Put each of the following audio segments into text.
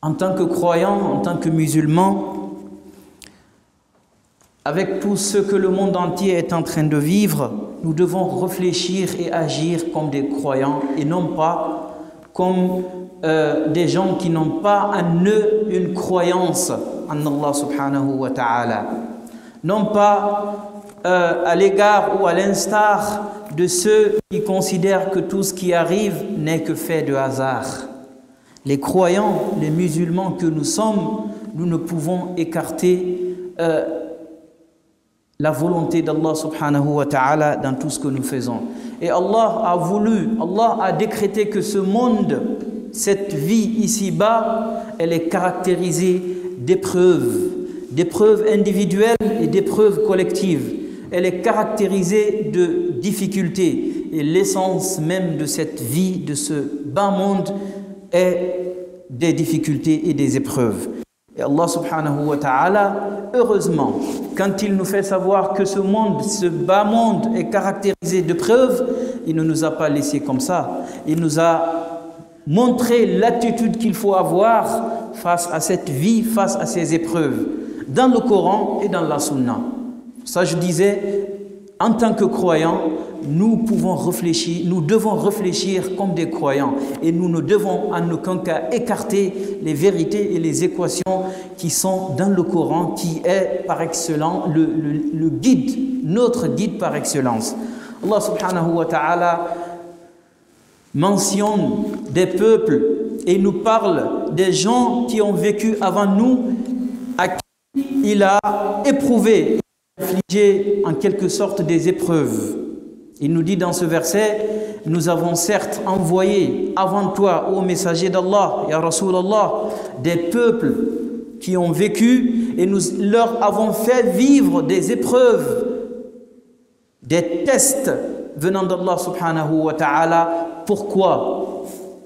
En tant que croyants, en tant que musulmans, avec tout ce que le monde entier est en train de vivre, nous devons réfléchir et agir comme des croyants et non pas comme des gens qui n'ont pas en eux une croyance en Allah subhanahu wa ta'ala. Non pas à l'égard ou à l'instar de ceux qui considèrent que tout ce qui arrive n'est que fait de hasard. Les croyants, les musulmans que nous sommes, nous ne pouvons écarter la volonté d'Allah subhanahu wa ta'ala dans tout ce que nous faisons. Et Allah a voulu, Allah a décrété que ce monde, cette vie ici-bas, elle est caractérisée d'épreuves individuelles et d'épreuves collectives. Elle est caractérisée de difficultés. Et l'essence même de cette vie, de ce bas monde, est des difficultés et des épreuves. Et Allah subhanahu wa ta'ala, heureusement, quand il nous fait savoir que ce monde, ce bas monde est caractérisé d'épreuves, il ne nous a pas laissé comme ça. Il nous a montré l'attitude qu'il faut avoir face à cette vie, face à ces épreuves, dans le Coran et dans la Sunna. Ça, je disais, en tant que croyants, nous devons réfléchir comme des croyants et nous ne devons en aucun cas écarter les vérités et les équations qui sont dans le Coran, qui est par excellence le guide, notre guide par excellence. Allah subhanahu wa ta'ala mentionne des peuples et nous parle des gens qui ont vécu avant nous, à qui il a éprouvé, infligé en quelque sorte des épreuves. Il nous dit dans ce verset, nous avons certes envoyé avant toi, ô messager d'Allah, ya Rasulallah, des peuples qui ont vécu et nous leur avons fait vivre des épreuves, des tests venant d'Allah subhanahu wa ta'ala. Pourquoi,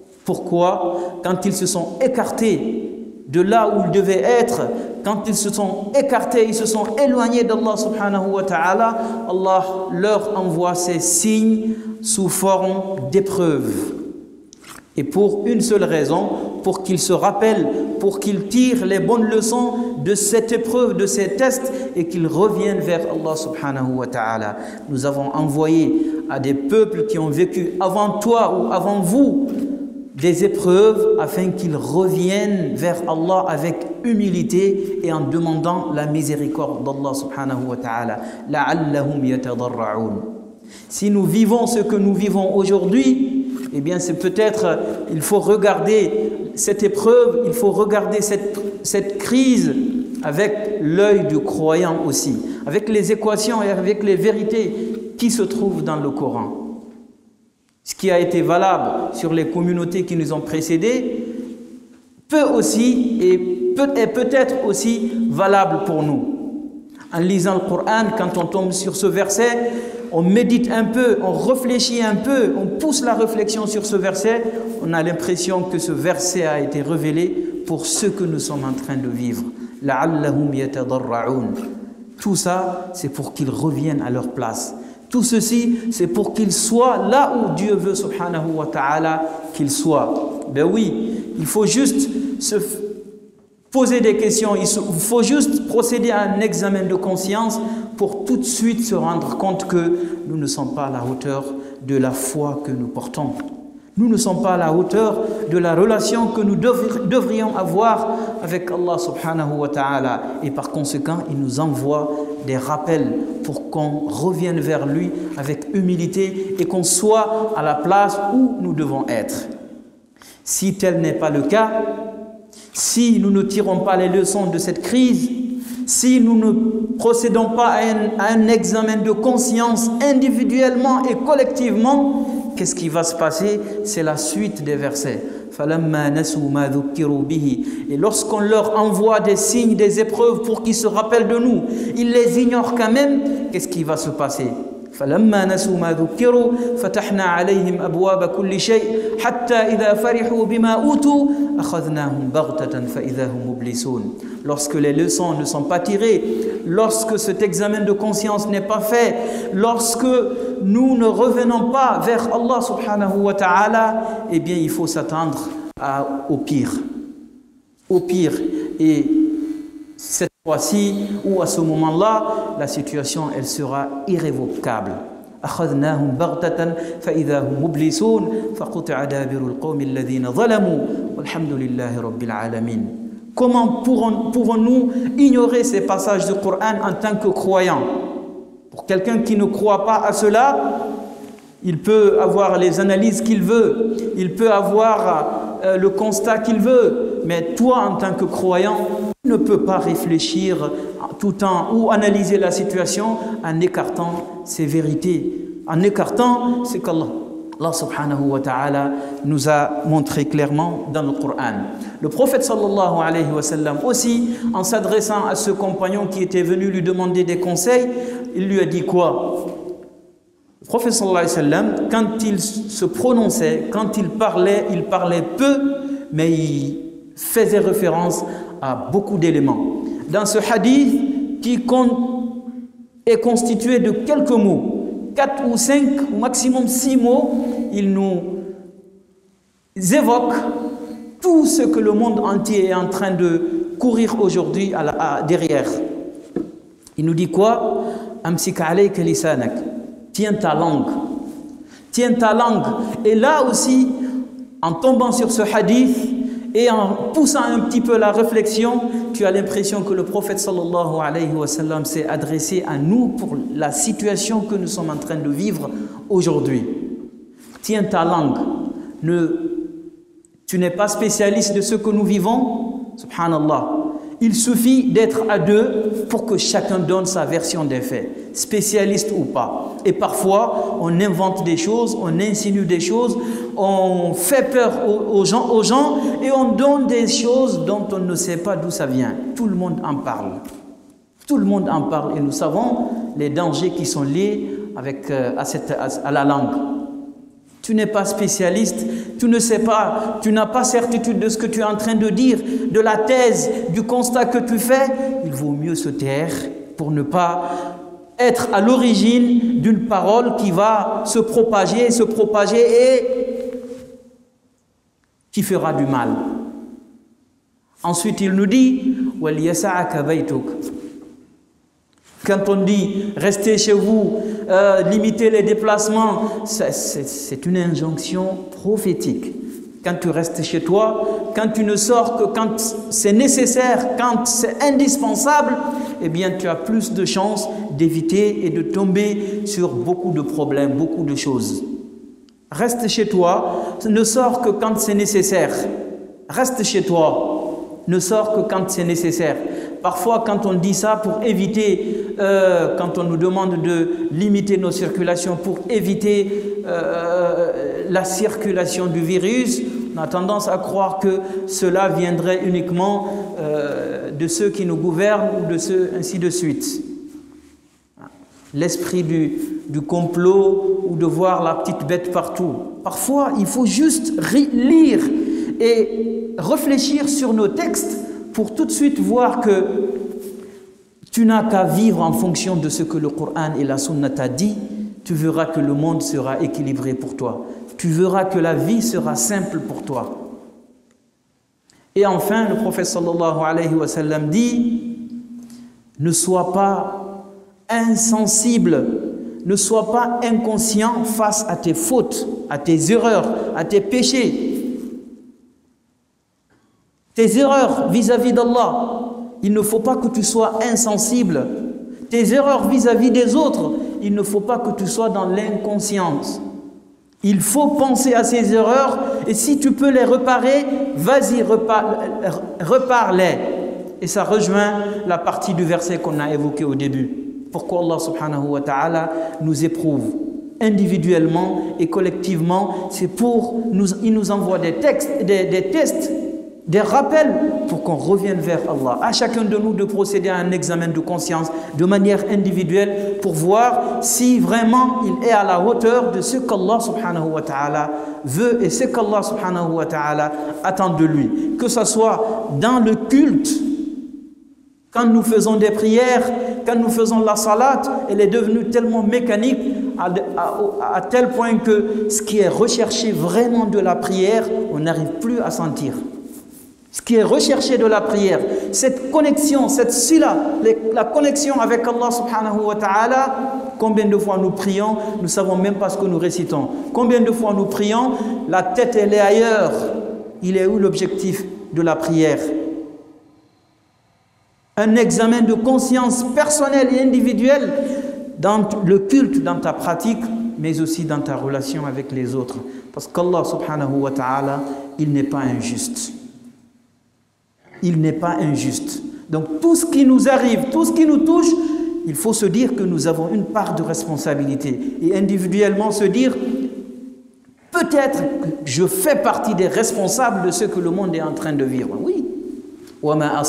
quand ils se sont écartés de là où ils devaient être, quand ils se sont écartés, ils se sont éloignés d'Allah subhanahu wa ta'ala, Allah leur envoie ces signes sous forme d'épreuves. Et pour une seule raison, pour qu'ils se rappellent, pour qu'ils tirent les bonnes leçons de cette épreuve, de ces tests, et qu'ils reviennent vers Allah subhanahu wa ta'ala. Nous avons envoyé à des peuples qui ont vécu avant toi ou avant vous des épreuves afin qu'ils reviennent vers Allah avec humilité et en demandant la miséricorde d'Allah subhanahu wa ta'ala. La'allahum yatadarra'un. Si nous vivons ce que nous vivons aujourd'hui, eh bien c'est peut-être, il faut regarder cette épreuve, il faut regarder cette crise avec l'œil du croyant aussi, avec les équations et avec les vérités qui se trouvent dans le Coran. Ce qui a été valable sur les communautés qui nous ont précédés peut aussi et peut-être aussi valable pour nous. En lisant le Coran, quand on tombe sur ce verset, on médite un peu, on réfléchit un peu, on pousse la réflexion sur ce verset, on a l'impression que ce verset a été révélé pour ce que nous sommes en train de vivre. La'allahum yatadarra'un. Tout ça, c'est pour qu'ils reviennent à leur place. Tout ceci, c'est pour qu'ils soient là où Dieu veut, subhanahu wa ta'ala, qu'ils soient. Ben oui, il faut juste se poser des questions, il faut juste procéder à un examen de conscience pour tout de suite se rendre compte que nous ne sommes pas à la hauteur de la foi que nous portons. Nous ne sommes pas à la hauteur de la relation que nous devrions avoir avec Allah subhanahu wa ta'ala. Et par conséquent, il nous envoie des rappels pour qu'on revienne vers lui avec humilité et qu'on soit à la place où nous devons être. Si tel n'est pas le cas, si nous ne tirons pas les leçons de cette crise, si nous ne procédons pas à un examen de conscience individuellement et collectivement, qu'est-ce qui va se passer? C'est la suite des versets. Et lorsqu'on leur envoie des signes, des épreuves pour qu'ils se rappellent de nous, ils les ignorent quand même, qu'est-ce qui va se passer? فلما نسوا ما ذكروا فتحنا عليهم أبواب كل شيء حتى إذا فرحوا بما أوتوا أخذناهم بغتة فإذا هم مبلسون. Lorsque les leçons ne sont pas tirées, lorsque cet examen de conscience n'est pas fait, lorsque nous ne revenons pas vers Allah subhanahu wa ta'ala, eh bien il faut s'attendre au pire. Au pire, et cette fois-ci ou à ce moment-là, la situation elle sera irrévocable. أخذناهم بغتة فإذا هم مبلسون فقطع دابر القوم الذين ظلموا والحمد لله رب العالمين. Comment pouvons-nous ignorer ces passages du Coran en tant que croyants? Pour quelqu'un qui ne croit pas à cela, il peut avoir les analyses qu'il veut, il peut avoir le constat qu'il veut, mais toi en tant que croyant, tu ne peux pas réfléchir tout le temps ou analyser la situation en écartant ces vérités, en écartant ce qu'Allah subhanahu wa ta'ala nous a montré clairement dans le Coran. Le prophète sallallahu alayhi wa sallam aussi, en s'adressant à ce compagnon qui était venu lui demander des conseils, il lui a dit quoi? Le prophète sallallahu alayhi wa sallam, quand il se prononçait, quand il parlait peu, mais il faisait référence à beaucoup d'éléments. Dans ce hadith qui est constitué de quelques mots, 4 ou 5 ou maximum 6 mots, il nous évoque tout ce que le monde entier est en train de courir aujourd'hui derrière. Il nous dit quoi? Amsik alayka lisanak. Tiens ta langue. Tiens ta langue. Et là aussi, en tombant sur ce hadith et en poussant un petit peu la réflexion, tu as l'impression que le prophète sallallahu alayhi wa sallam s'est adressé à nous pour la situation que nous sommes en train de vivre aujourd'hui. Tiens ta langue. Tu n'es pas spécialiste de ce que nous vivons. Subhanallah. Il suffit d'être à deux pour que chacun donne sa version des faits, spécialiste ou pas. Et parfois, on invente des choses, on insinue des choses, on fait peur aux gens et on donne des choses dont on ne sait pas d'où ça vient. Tout le monde en parle. Tout le monde en parle et nous savons les dangers qui sont liés à la langue. Tu n'es pas spécialiste, tu ne sais pas, tu n'as pas certitude de ce que tu es en train de dire, de la thèse, du constat que tu fais. Il vaut mieux se taire pour ne pas être à l'origine d'une parole qui va se propager et qui fera du mal. Ensuite, il nous dit وَلْيَسَعَكَ بَيْتُكَ. Quand on dit restez chez vous, limitez les déplacements, c'est une injonction prophétique. Quand tu restes chez toi, quand tu ne sors que quand c'est nécessaire, quand c'est indispensable, eh bien tu as plus de chances d'éviter et de tomber sur beaucoup de problèmes, beaucoup de choses. Reste chez toi, ne sors que quand c'est nécessaire. Reste chez toi, ne sors que quand c'est nécessaire. Parfois, quand on dit ça pour éviter, quand on nous demande de limiter nos circulations, pour éviter la circulation du virus, on a tendance à croire que cela viendrait uniquement de ceux qui nous gouvernent ou de ceux ainsi de suite. L'esprit du complot ou de voir la petite bête partout. Parfois, il faut juste lire et réfléchir sur nos textes pour tout de suite voir que tu n'as qu'à vivre en fonction de ce que le Coran et la Sunna t'a dit. Tu verras que le monde sera équilibré pour toi. Tu verras que la vie sera simple pour toi. Et enfin, le prophète sallallahu alayhi wa sallam dit: ne sois pas insensible, ne sois pas inconscient face à tes fautes, à tes erreurs, à tes péchés. Tes erreurs vis-à-vis d'Allah, il ne faut pas que tu sois insensible. Tes erreurs vis-à-vis des autres, il ne faut pas que tu sois dans l'inconscience. Il faut penser à ces erreurs et si tu peux les réparer, vas-y, repare-les. Et ça rejoint la partie du verset qu'on a évoqué au début. Pourquoi Allah subhanahu wa ta'ala nous éprouve individuellement et collectivement? C'est il nous envoie des tests, des rappels pour qu'on revienne vers Allah. À chacun de nous de procéder à un examen de conscience de manière individuelle pour voir si vraiment il est à la hauteur de ce qu'Allah subhanahu wa ta'ala veut et ce qu'Allah subhanahu wa ta'ala attend de lui. Que ce soit dans le culte, quand nous faisons des prières, quand nous faisons la salat, elle est devenue tellement mécanique à tel point que ce qui est recherché vraiment de la prière, on n'arrive plus à sentir. Ce qui est recherché de la prière, cette connexion, cette sila, la connexion avec Allah subhanahu wa ta'ala. Combien de fois nous prions, nous ne savons même pas ce que nous récitons. Combien de fois nous prions, la tête elle est ailleurs. Il est où l'objectif de la prière? Un examen de conscience personnelle et individuelle dans le culte, dans ta pratique, mais aussi dans ta relation avec les autres. Parce qu'Allah subhanahu wa ta'ala, il n'est pas injuste. Il n'est pas injuste. Donc tout ce qui nous arrive, tout ce qui nous touche, il faut se dire que nous avons une part de responsabilité. Et individuellement se dire, peut-être que je fais partie des responsables de ce que le monde est en train de vivre. Oui. Allah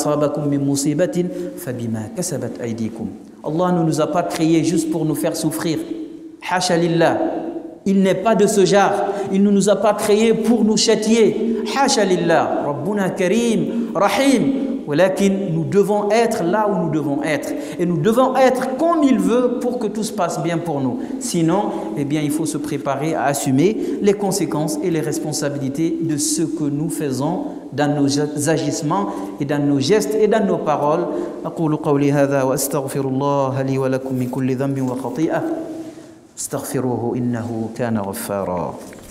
ne nous a pas créés juste pour nous faire souffrir. Hasha lillah. Il n'est pas de ce genre. Il ne nous a pas créés pour nous châtier. Hasha lillah. Rabbuna Karim, Rahim. Nous devons être là où nous devons être. Et nous devons être comme il veut pour que tout se passe bien pour nous. Sinon, eh bien, il faut se préparer à assumer les conséquences et les responsabilités de ce que nous faisons dans nos agissements et dans nos gestes et dans nos paroles. أقول قولي هذا وأستغفر الله لي ولكم من كل ذنب وخطيئة استغفروه إنه كان غفارا.